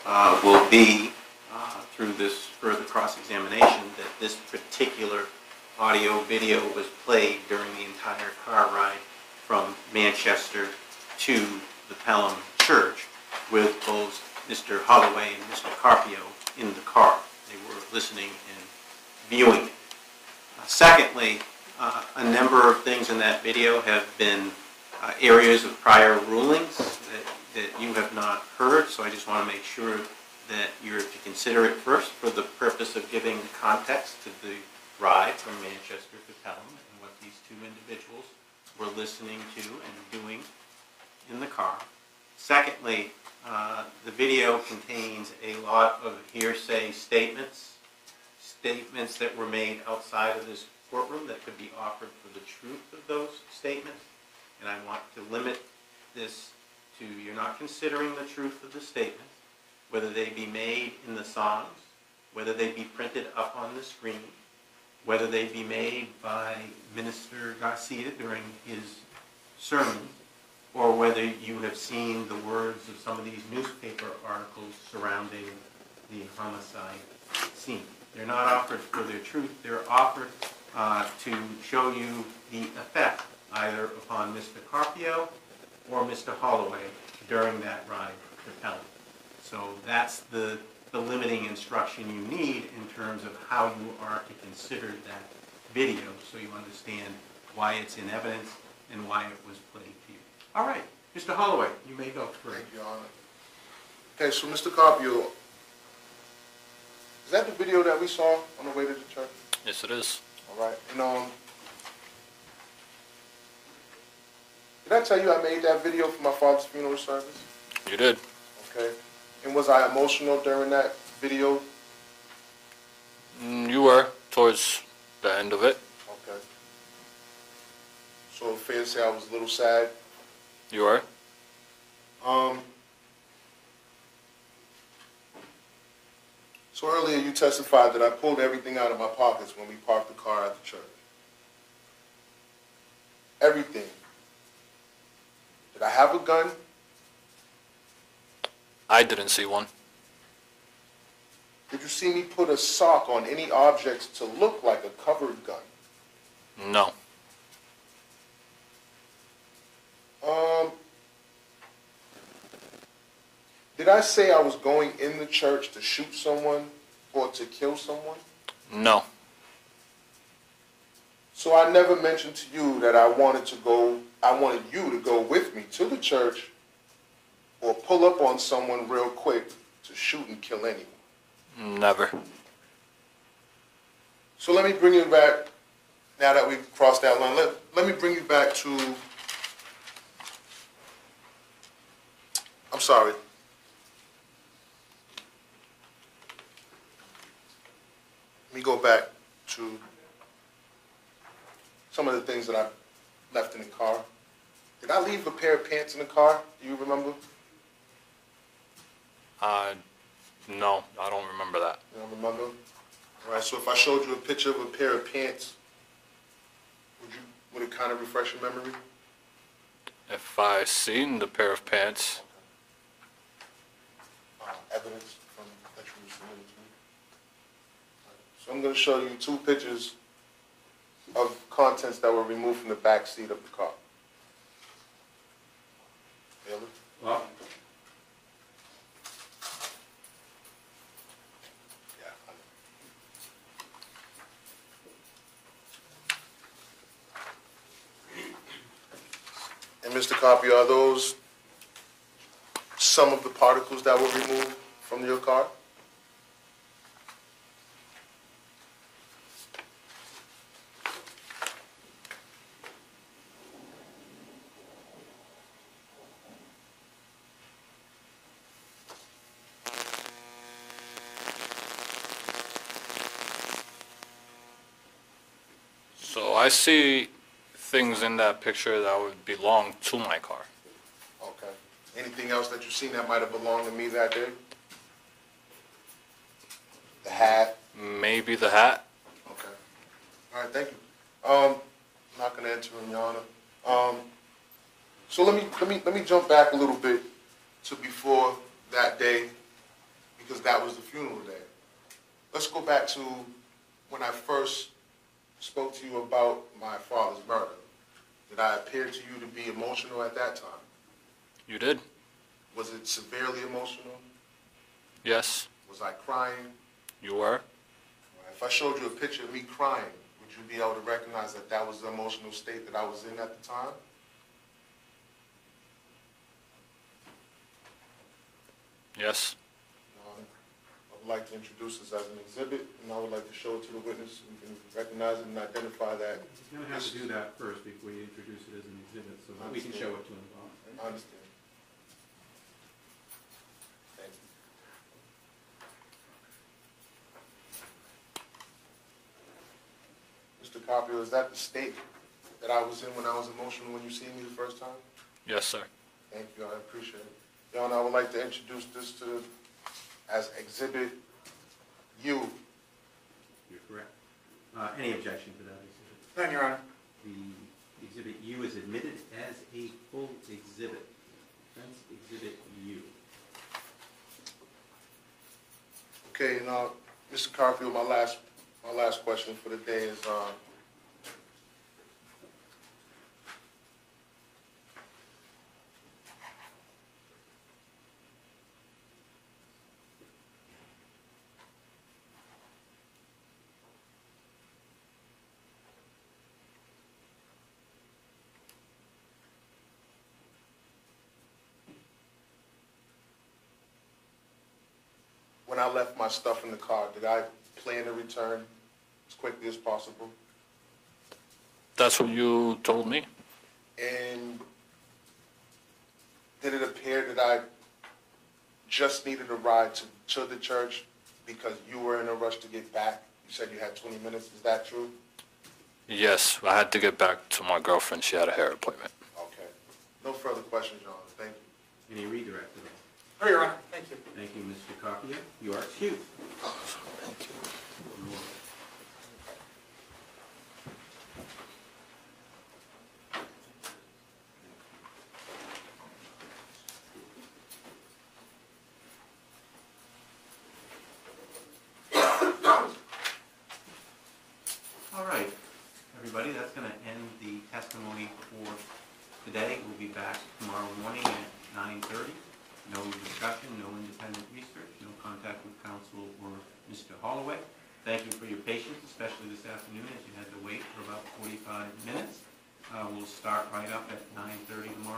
will be, through this further cross-examination, that this particular audio-video was played during the entire car ride from Manchester to the Pelham Church with both Mr. Holloway and Mr. Carpio in the car. They were listening and viewing it. Secondly, a number of things in that video have been areas of prior rulings that you have not heard, so I just want to make sure that you're to consider it first for the purpose of giving context to the ride from Manchester to Pelham and what these two individuals were listening to and doing in the car. Secondly, the video contains a lot of hearsay statements that were made outside of this courtroom that could be offered for the truth of those statements. And I want to limit this to you're not considering the truth of the statements, whether they be made in the songs, whether they be printed up on the screen, whether they be made by Minister Garcia during his sermon, or whether you have seen the words of some of these newspaper articles surrounding the homicide scene. They're not offered for their truth. They're offered to show you the effect either upon Mr. Carpio or Mr. Holloway during that ride to Pelham. So that's the limiting instruction you need in terms of how you are to consider that video so you understand why it's in evidence and why it was played to you. All right, Mr. Holloway, you may go first. Thank you, Your Honor. Okay, so Mr. Carpio, is that the video that we saw on the way to the church? Yes, it is. All right, and did I tell you I made that video for my father's funeral service? You did. Okay, and was I emotional during that video? You were, towards the end of it. Okay. So fair to say I was a little sad? You were. So earlier you testified that I pulled everything out of my pockets when we parked the car at the church. Everything. Did I have a gun? I didn't see one. Did you see me put a sock on any objects to look like a covered gun? No. Did I say I was going in the church to shoot someone or to kill someone? No. So I never mentioned to you that I wanted you to go with me to the church or pull up on someone real quick to shoot and kill anyone. Never. So let me bring you back, now that we've crossed that line, let me bring you back to, I'm sorry. Let me go back to some of the things that I left in the car. Did I leave a pair of pants in the car? Do you remember? No, I don't remember that. You don't remember? All right, so if I showed you a picture of a pair of pants, would it kind of refresh your memory? If I seen the pair of pants. Evidence from that you submitted to me. So I'm going to show you two pictures of contents that were removed from the back seat of the car. Bailey? Well, Yeah. And Mr. Copy, are those some of the particles that were removed from your car? So I see things in that picture that would belong to my car. Okay. Anything else that you've seen that might have belonged to me that day? The hat? Maybe the hat. Okay. All right, thank you. I'm not going to answer him, Your Honor. So let me jump back a little bit to before that day that was the funeral day. Let's go back to when I first spoke to you about my father's murder. Did I appear to you to be emotional at that time? You did? Was it severely emotional? Yes. Was I crying? You were? If I showed you a picture of me crying, would you be able to recognize that that was the emotional state that I was in at the time? Yes. I would like to introduce this as an exhibit, and I would like to show it to the witness, and we can recognize it and identify that. You're going to have to do that first before you introduce it as an exhibit, so that we can show it to him. I understand. Thank you. Mr. Carpio, is that the state that I was in when I was emotional when you see me the first time? Yes, sir. Thank you, I appreciate it. Your Honor, I would like to introduce this to as Exhibit U. You're correct. Any objection to that exhibit? None, Your Honor. The exhibit U is admitted as a full exhibit. Defense Exhibit U. Okay, now, Mr. Carfield, my last question for the day is, when I left my stuff in the car, did I plan to return as quickly as possible? That's what you told me? And did it appear that I just needed a ride to the church because you were in a rush to get back? You said you had 20 minutes. Is that true? Yes, I had to get back to my girlfriend. She had a hair appointment. Okay. No further questions, Your Honor. Thank you. Any redirect at all? No, Your Honor. Thank you. Thank you, Mr. Carpio. You are excused. Thank you. All right, everybody, that's going to end the testimony for today. We'll be back tomorrow morning at 9:30. No discussion, no independent research, no contact with counsel or Mr. Holloway. Thank you for your patience, especially this afternoon as you had to wait for about 45 minutes. We'll start right up at 9:30 tomorrow